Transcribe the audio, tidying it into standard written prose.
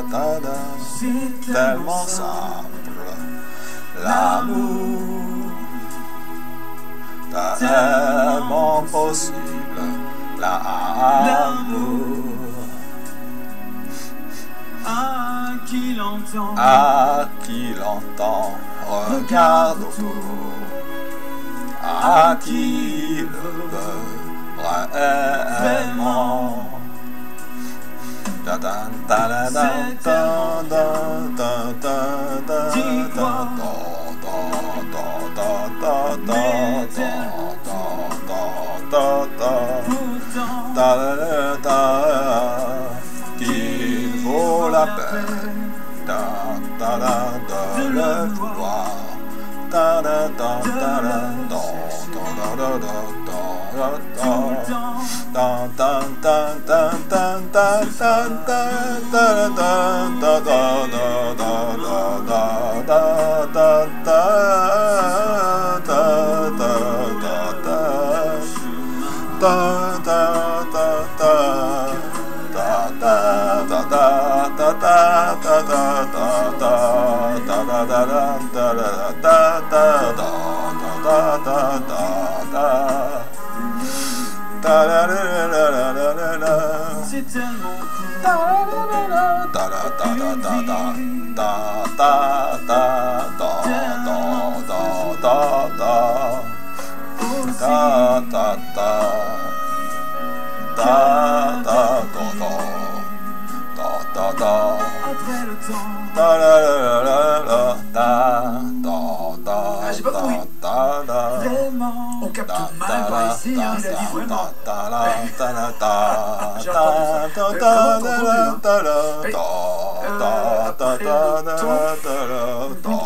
da da. Tellement simple, l'amour, tellement possible, l'amour. À qui l'entend, regarde autour, à qui le veut vraiment. Da da da da da da da da da da da qu'il vaut la peine de le vouloir. C'est tellement après le temps. J'ai pas compris. Vraiment. On capte mal par ici, hein, il a dit vraiment. J'ai entendu ça.